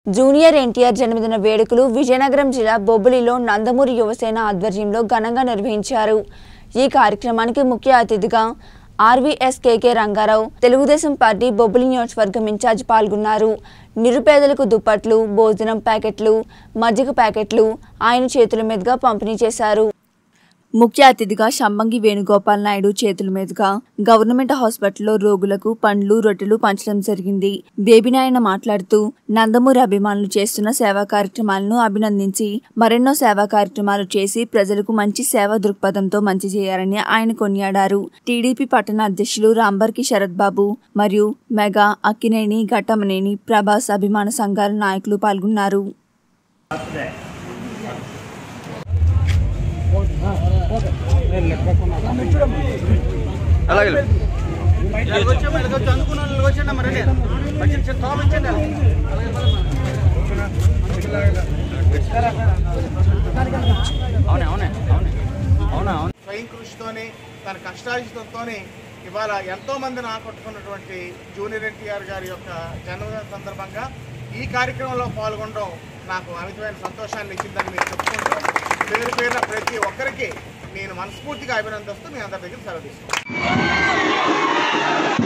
Junior NTR జన్మదిన వేడుకలు విజయనగరం జిల్లా బొబ్బిలిలో నందమూరి యువసేన ఆధ్వర్యంలో ఘనంగా నిర్వహించారు। ఈ కార్యక్రమానికి ముఖ్య అతిథిగా ఆర్వీఎస్కేకే రంగారావు తెలుగుదేశం పార్టీ బొబ్బిలి నియోజకవర్గం ఇన్ఛార్జ్ పాల్గొన్నారు। నిరుపేదలకు దుప్పట్లు, భోజనం ప్యాకెట్లు, మజ్జిగ ప్యాకెట్లు ఆయన చేతుల మీదుగా పంపిణీ చేశారు। ముఖ్య అతిథిగా షమ్మంగి వేణుగోపాల్ నాయుడు చేతుల మీదుగా గవర్నమెంట్ హాస్పిటల్లో రోగులకు పండ్లు, రొట్టెలు పంచడం జరిగింది। బేబీనాయన మాట్లాడుతూ నందమూరి అభిమానులు చేస్తున్న సేవా కార్యక్రమాలను అభినందించి మరెన్నో సేవా కార్యక్రమాలు చేసి ప్రజలకు మంచి సేవా దృక్పథంతో మంచి చేయాలని ఆయన కొనియాడారు। టీడీపీ పట్టణ అధ్యక్షులు రాంబర్కి శరత్ బాబు మరియు మెగా, అక్కినేని, ఘట్టమనేని, ప్రభాస్ అభిమాన సంఘాల నాయకులు పాల్గొన్నారు। స్వయం కృషితోనే తన కష్టార్జితంతోనే ఇవాళ ఎంతో మందిని ఆకట్టుకున్నటువంటి జూనియర్ ఎన్టీఆర్ గారి యొక్క జన్మదిన సందర్భంగా ఈ కార్యక్రమంలో పాల్గొనడం నాకు అమితమైన సంతోషాన్ని ఇచ్చిందని మీరు చెప్పుకుంటూ పేరు పేరున ప్రతి ఒక్కరికి నేను మనస్ఫూర్తిగా అభినందిస్తూ మీ అందరి దగ్గర సెలవు తీసుకుంటాను।